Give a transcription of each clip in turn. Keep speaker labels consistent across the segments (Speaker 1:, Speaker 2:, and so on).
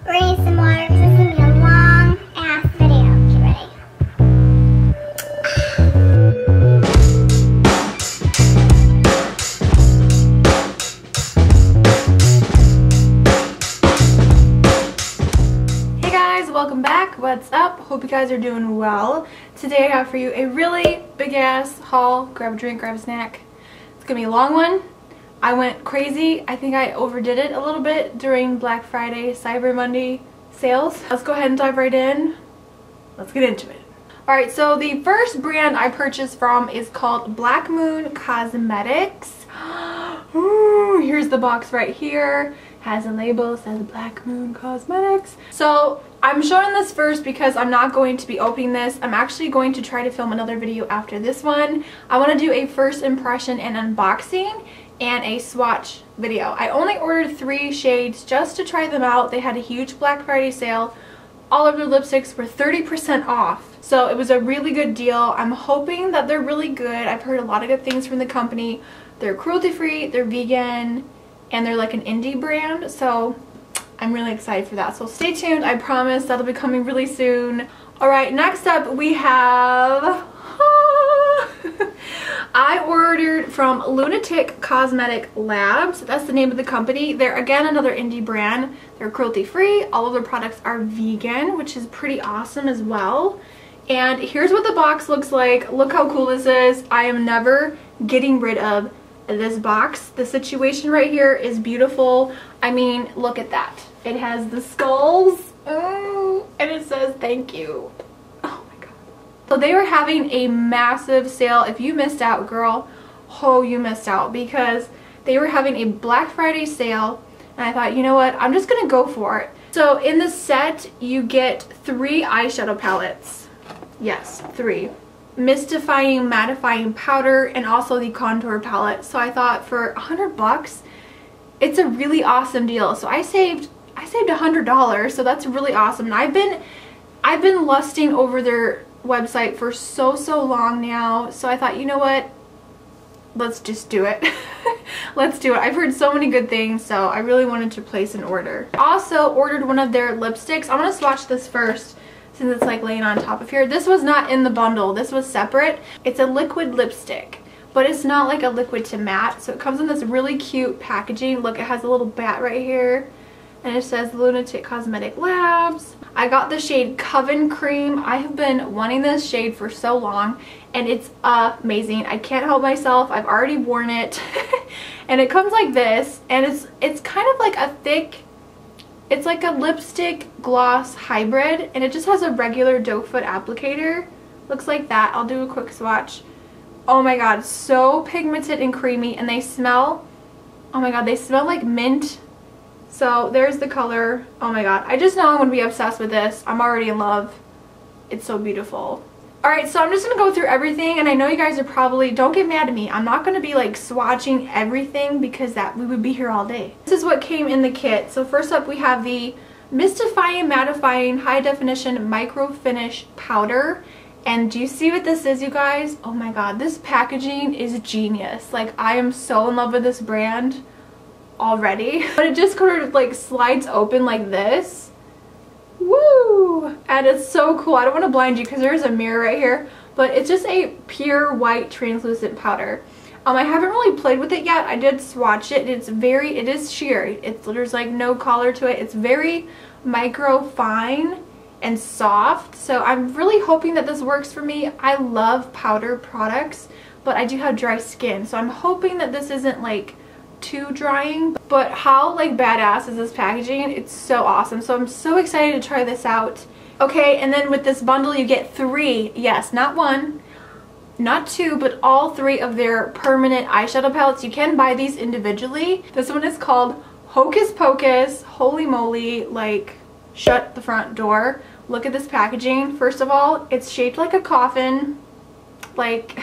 Speaker 1: We're gonna use some water because this is gonna be a long ass video. Get ready.
Speaker 2: Hey guys, welcome back. What's up? Hope you guys are doing well. Today I have for you a really big ass haul. Grab a drink, grab a snack. It's gonna be a long one. I went crazy. I think I overdid it a little bit during Black Friday, Cyber Monday sales. Let's go ahead and dive right in. Let's get into it. Alright, so the first brand I purchased from is called Black Moon Cosmetics. Ooh, here's the box right here. Has a label, says Black Moon Cosmetics. So I'm showing this first because I'm not going to be opening this. I'm actually going to try to film another video after this one. I want to do a first impression and unboxing and a swatch video. I only ordered 3 shades just to try them out. They had a huge Black Friday sale. All of their lipsticks were 30% off. So it was a really good deal. I'm hoping that they're really good. I've heard a lot of good things from the company. They're cruelty free, they're vegan, and they're like an indie brand. So I'm really excited for that. So stay tuned. I promise that'll be coming really soon. Alright, next up we have... I ordered from Lunatic Cosmetic Labs. That's the name of the company. They're again another indie brand. They're cruelty free. All of their products are vegan, which is pretty awesome as well. And here's what the box looks like. Look how cool this is. I am never getting rid of this box. The situation right here is beautiful. I mean, look at that. It has the skulls. Oh, and it says thank you. So they were having a massive sale. If you missed out, girl, oh, you missed out, because they were having a Black Friday sale, and I thought, you know what, I'm just gonna go for it. So in the set you get 3 eyeshadow palettes. Yes, 3. Mystifying mattifying powder and also the contour palette. So I thought for $100 it's a really awesome deal. So I saved $100, so that's really awesome. And I've been lusting over their website for so long now, so I thought, you know what, let's just do it. Let's do it. I've heard so many good things, so I really wanted to place an order. Also ordered one of their lipsticks. I'm gonna swatch this first since it's like laying on top of here. This was not in the bundle, this was separate. It's a liquid lipstick, but it's not like a liquid to matte, so it comes in this really cute packaging. Look, it has a little bat right here, and it says Lunatic Cosmetic Labs. I got the shade Coven Cream. I have been wanting this shade for so long, and it's amazing. I can't help myself. I've already worn it. And it comes like this, and it's kind of like a thick, it's like a lipstick gloss hybrid, and it just has a regular doe foot applicator. Looks like that. I'll do a quick swatch. Oh my god, so pigmented and creamy, and they smell, oh my god, they smell like mint. So there's the color. Oh my god, I just know I'm going to be obsessed with this. I'm already in love. It's so beautiful. Alright, so I'm just going to go through everything, and I know you guys are probably, don't get mad at me. I'm not going to be like swatching everything because we would be here all day. This is what came in the kit. So first up we have the Mystifying Mattifying High Definition Micro Finish Powder. And do you see what this is, you guys? Oh my god, this packaging is genius. Like, I am so in love with this brand already. But it just kind of like slides open like this. Woo! And it's so cool. I don't want to blind you because there's a mirror right here, but it's just a pure white translucent powder. I haven't really played with it yet. I did swatch it. It is sheer. There's like no color to it. It's very micro fine and soft. So I'm really hoping that this works for me. I love powder products, but I do have dry skin. So I'm hoping that this isn't like too drying. But how like badass is this packaging? It's so awesome. So I'm so excited to try this out. Okay, and then with this bundle you get 3, yes, not 1, not 2, but all 3 of their permanent eyeshadow palettes. You can buy these individually. This one is called Hocus Pocus. Holy moly, like, shut the front door. Look at this packaging. First of all, it's shaped like a coffin. Like,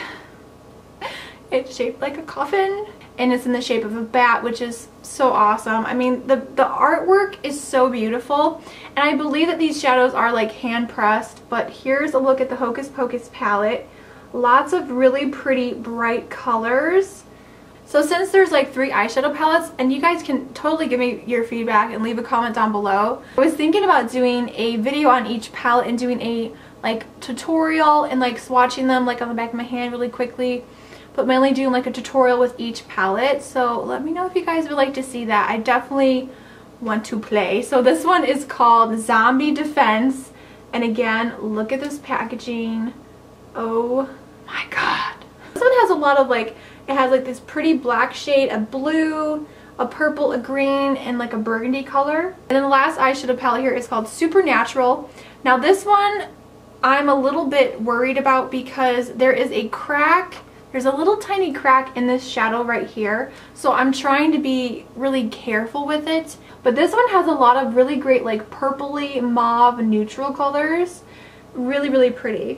Speaker 2: it's shaped like a coffin, and it's in the shape of a bat, which is so awesome. I mean, the artwork is so beautiful, and I believe that these shadows are like hand pressed. But here's a look at the Hocus Pocus palette. Lots of really pretty bright colors. So since there's like 3 eyeshadow palettes, and you guys can totally give me your feedback and leave a comment down below. I was thinking about doing a video on each palette and doing a like tutorial and like swatching them like on the back of my hand really quickly, but mainly doing like a tutorial with each palette. So let me know if you guys would like to see that. I definitely want to play. So this one is called Zombie Defense, and again, look at this packaging. Oh my god. This one has a lot of like, it has like this pretty black shade, a blue, a purple, a green, and like a burgundy color. And then the last eyeshadow palette here is called Supernatural. Now this one I'm a little bit worried about because there is a crack. There's a little tiny crack in this shadow right here. So I'm trying to be really careful with it. But this one has a lot of really great like purpley mauve neutral colors. Really, really pretty.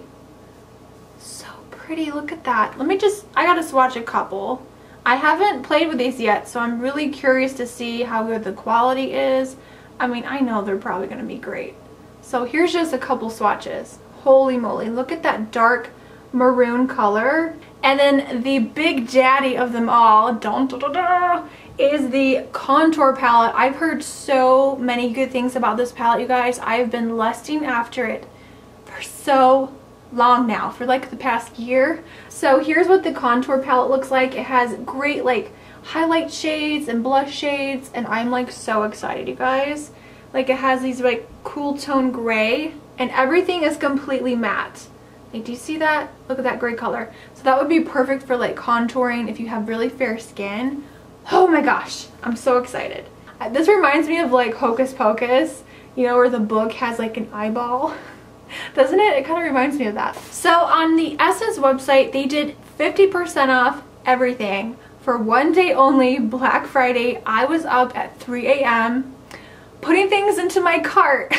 Speaker 2: So pretty, look at that. I gotta swatch a couple. I haven't played with these yet, so I'm really curious to see how good the quality is. I mean, I know they're probably gonna be great. So here's just a couple swatches. Holy moly, look at that dark maroon color. And then the big daddy of them all, is the contour palette. I've heard so many good things about this palette, you guys. I've been lusting after it for so long now, for like the past year. So here's what the contour palette looks like. It has great like highlight shades and blush shades, and I'm like so excited, you guys. Like it has these like cool tone gray, and everything is completely matte. Like, do you see that? Look at that gray color. So that would be perfect for like contouring if you have really fair skin. Oh my gosh, I'm so excited. This reminds me of like Hocus Pocus, you know, where the book has like an eyeball. Doesn't it? It kind of reminds me of that. So on the Essence website, they did 50% off everything for one day only, Black Friday. I was up at 3 a.m. putting things into my cart.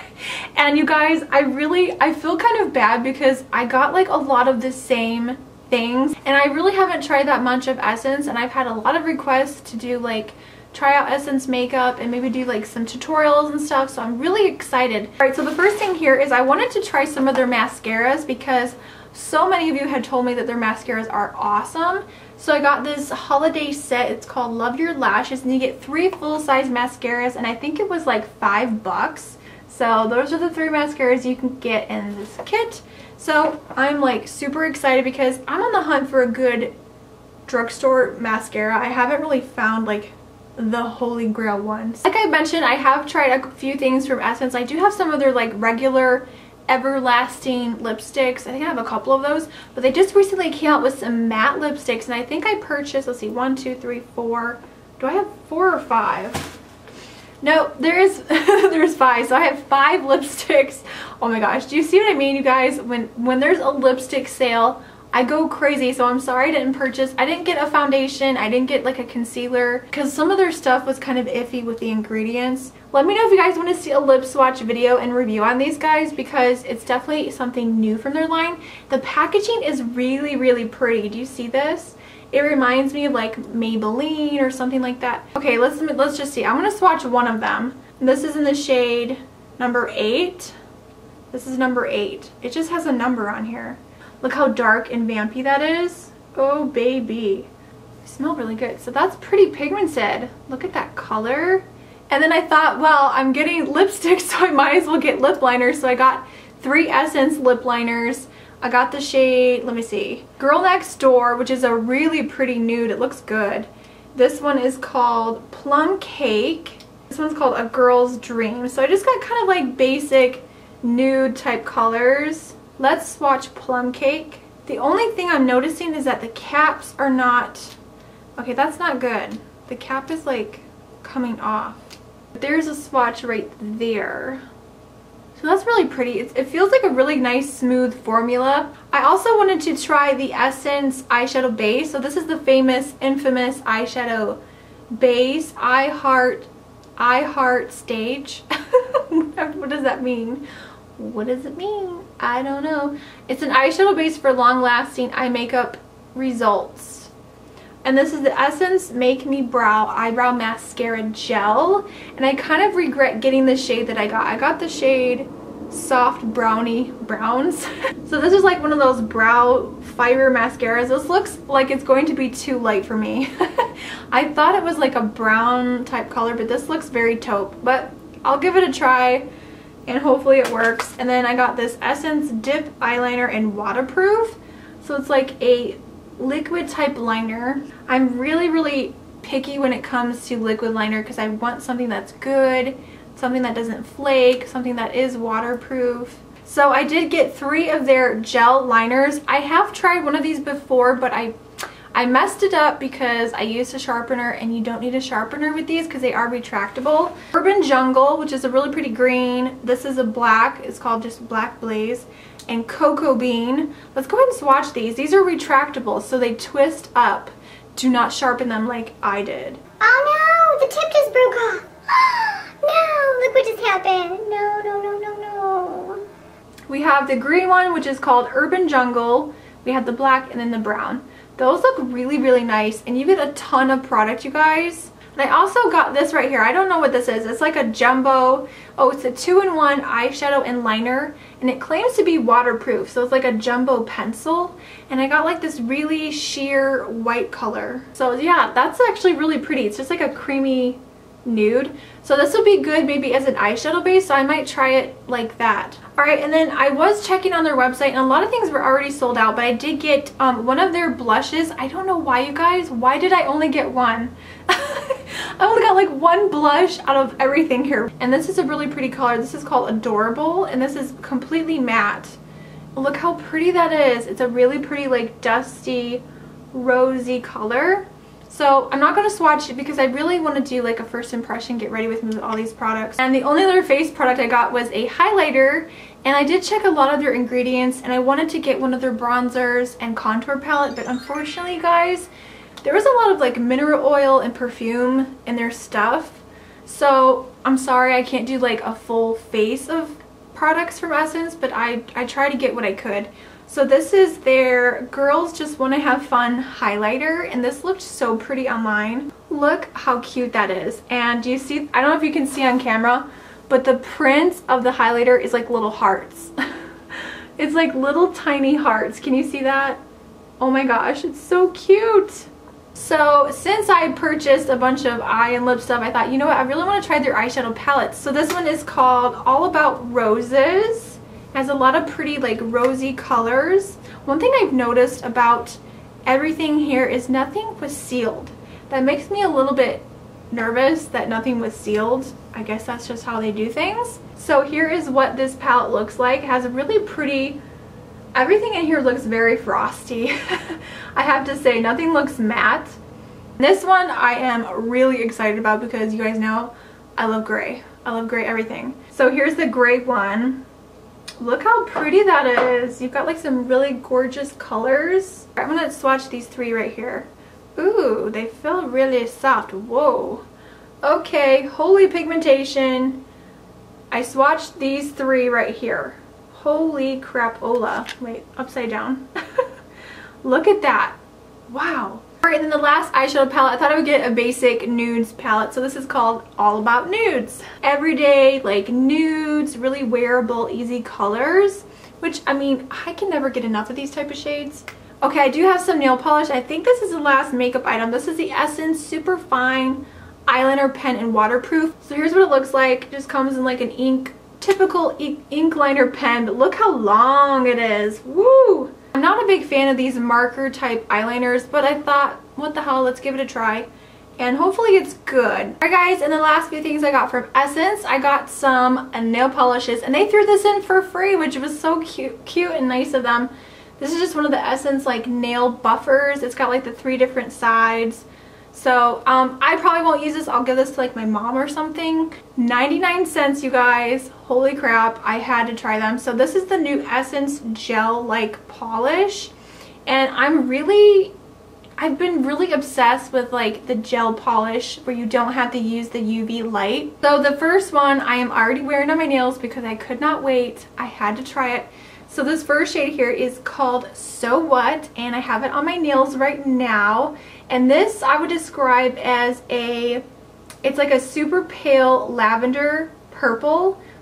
Speaker 2: And you guys, I feel kind of bad because I got like a lot of the same things, and I really haven't tried that much of Essence, and I've had a lot of requests to do like try out Essence makeup and maybe do like some tutorials and stuff, so I'm really excited. Alright, so the first thing here is I wanted to try some of their mascaras because so many of you had told me that their mascaras are awesome. So I got this holiday set. It's called Love Your Lashes, and you get 3 full-size mascaras, and I think it was like $5. So those are the 3 mascaras you can get in this kit. So I'm like super excited because I'm on the hunt for a good drugstore mascara. I haven't really found like the holy grail ones. Like I mentioned, I have tried a few things from Essence. I do have some of their like regular everlasting lipsticks. I think I have a couple of those, but they just recently came out with some matte lipsticks, and I think I purchased, let's see, 1, 2, 3, 4. Do I have 4 or 5? No, there's 5. So I have 5 lipsticks. Oh my gosh, do you see what I mean, you guys? When there's a lipstick sale, I go crazy. So I'm sorry I didn't purchase. I didn't get a foundation. I didn't get like a concealer because some of their stuff was kind of iffy with the ingredients. Let me know if you guys want to see a lip swatch video and review on these guys because it's definitely something new from their line. The packaging is really, really pretty. Do you see this? It reminds me of like Maybelline or something like that. Okay, let's just see. I'm gonna swatch one of them. This is in the shade number 8. This is number 8. It just has a number on here. Look how dark and vampy that is. Oh baby. They smell really good. So that's pretty pigmented. Look at that color. And then I thought, well, I'm getting lipstick, so I might as well get lip liners. So I got 3 Essence lip liners. I got the shade, let me see, Girl Next Door, which is a really pretty nude. It looks good. This one is called Plum Cake. This one's called A Girl's Dream. So I just got kind of like basic nude type colors. Let's swatch Plum Cake. The only thing I'm noticing is that the caps are not, okay, that's not good. The cap is like coming off. There's a swatch right there. So that's really pretty. It feels like a really nice smooth formula. I also wanted to try the Essence eyeshadow base. So this is the infamous eyeshadow base. I Heart Stage. What does that mean? What does it mean? I don't know. It's an eyeshadow base for long-lasting eye makeup results. And this is the Essence Make Me Brow Eyebrow Mascara Gel. And I kind of regret getting the shade that I got. I got the shade soft brownie browns. So this is like one of those brow fiber mascaras. This looks like it's going to be too light for me. I thought it was like a brown type color, but this looks very taupe, but I'll give it a try and hopefully it works. And then I got this Essence Dip Eyeliner in Waterproof. So it's like a liquid type liner. I'm really picky when it comes to liquid liner because I want something that's good, something that doesn't flake, something that is waterproof. So I did get 3 of their gel liners. I have tried one of these before, but I messed it up because I used a sharpener, and you don't need a sharpener with these because they are retractable. Urban Jungle, which is a really pretty green. This is a black. It's called just Black Blaze. And Cocoa Bean. Let's go ahead and swatch these. These are retractable, so they twist up. Do not sharpen them like I did.
Speaker 1: Oh no, the tip just broke off. No, look what just happened. No, no, no, no, no.
Speaker 2: We have the green one, which is called Urban Jungle. We have the black and then the brown. Those look really nice, and you get a ton of product, you guys. And I also got this right here. I don't know what this is. It's like a jumbo. Oh, it's a 2-in-1 eyeshadow and liner, and it claims to be waterproof. So it's like a jumbo pencil, and I got like this really sheer white color. So yeah, that's actually really pretty. It's just like a creamy nude. So this would be good maybe as an eyeshadow base, so I might try it like that. Alright, and then I was checking on their website, and a lot of things were already sold out, but I did get one of their blushes. I don't know why, you guys. Why did I only get one? I only got like one blush out of everything here. And this is a really pretty color. This is called Adorable, and this is completely matte. Look how pretty that is. It's a really pretty like dusty rosy color. So I'm not going to swatch it because I really want to do like a first impression, get ready with me with all these products. And the only other face product I got was a highlighter, and I did check a lot of their ingredients, and I wanted to get one of their bronzers and contour palette, but unfortunately, guys, there was a lot of like mineral oil and perfume in their stuff. So I'm sorry I can't do like a full face of products from Essence, but I tried to get what I could. So this is their Girls Just Want to Have Fun highlighter, and this looked so pretty online. Look how cute that is. And do you see, I don't know if you can see on camera, but the print of the highlighter is like little hearts. It's like little tiny hearts. Can you see that? Oh my gosh, it's so cute. So since I purchased a bunch of eye and lip stuff, I thought, you know what, I really want to try their eyeshadow palettes. So this one is called All About Roses. Has a lot of pretty like rosy colors. One thing I've noticed about everything here is nothing was sealed. That makes me a little bit nervous that nothing was sealed. I guess that's just how they do things. So here is what this palette looks like. It has a really pretty, everything in here looks very frosty. I have to say, nothing looks matte. This one I am really excited about because you guys know I love gray. I love gray everything. So here's the gray one. Look how pretty that is. You've got like some really gorgeous colors. I'm gonna swatch these 3 right here. Ooh, they feel really soft. Whoa. Okay, holy pigmentation. I swatched these 3 right here. Holy crapola. Wait, upside down. Look at that. Wow. Alright, and then the last eyeshadow palette, I thought I would get a basic nudes palette. So this is called All About Nudes. Everyday, like nudes, really wearable, easy colors. Which, I mean, I can never get enough of these type of shades. Okay, I do have some nail polish. I think this is the last makeup item. This is the Essence Super Fine Eyeliner Pen in Waterproof. So here's what it looks like. It just comes in like an typical ink liner pen, but look how long it is. Woo! I'm not a big fan of these marker type eyeliners, but I thought, what the hell, let's give it a try. And hopefully it's good. Alright guys, and the last few things I got from Essence, I got some nail polishes, and they threw this in for free, which was so cute and nice of them. This is just one of the Essence like nail buffers. It's got like the 3 different sides. So I probably won't use this. I'll give this to like my mom or something. 99 cents, you guys. Holy crap, I had to try them. So this is the new Essence gel like polish, and I've been really obsessed with like the gel polish where you don't have to use the UV light. So the first one I am already wearing on my nails because I could not wait. I had to try it. So this first shade here is called So What, and I have it on my nails right now. And this I would describe as it's like a super pale lavender purple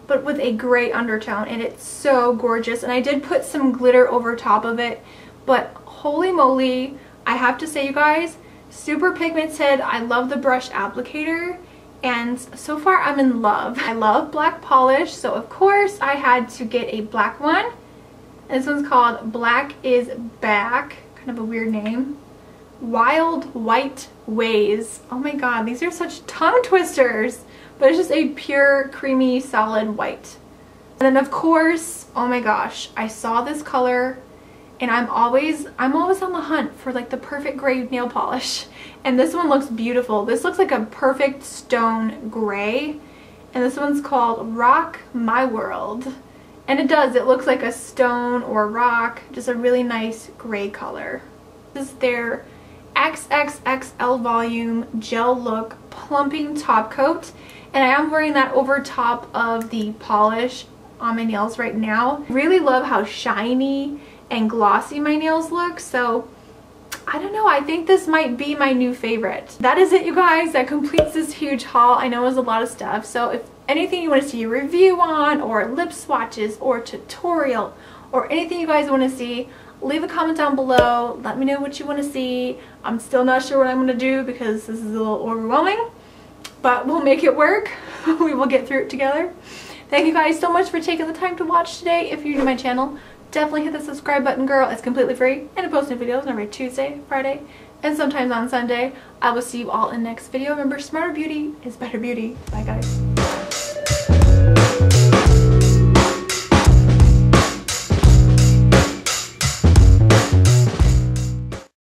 Speaker 2: but with a gray undertone, and it's so gorgeous. And I did put some glitter over top of it, but holy moly, I have to say, you guys, super pigmented. I love the brush applicator, and so far I'm in love. I love black polish, so of course I had to get a black one. And this one's called Black is Back, kind of a weird name. Wild White Ways. Oh my god, these are such tongue twisters, but it's just a pure creamy solid white. And then of course, oh my gosh, I saw this color, and I'm always on the hunt for like the perfect gray nail polish, and this one looks beautiful. This looks like a perfect stone gray, and this one's called Rock My World, and it looks like a stone or rock, just a really nice gray color. This is their XXXL volume gel look plumping top coat, and I am wearing that over top of the polish on my nails right now. Really love how shiny and glossy my nails look, so I don't know, I think this might be my new favorite. That is it, you guys. That completes this huge haul. I know it was a lot of stuff, so if anything you want to see a review on, or lip swatches, or tutorial, or anything you guys want to see, leave a comment down below. Let me know what you want to see. I'm still not sure what I'm going to do because this is a little overwhelming, but we'll make it work. We will get through it together. Thank you guys so much for taking the time to watch today. If you're new to my channel, definitely hit the subscribe button, girl. It's completely free, and I post new videos every Tuesday, Friday, and sometimes on Sunday. I will see you all in the next video. Remember, smarter beauty is better beauty. Bye, guys.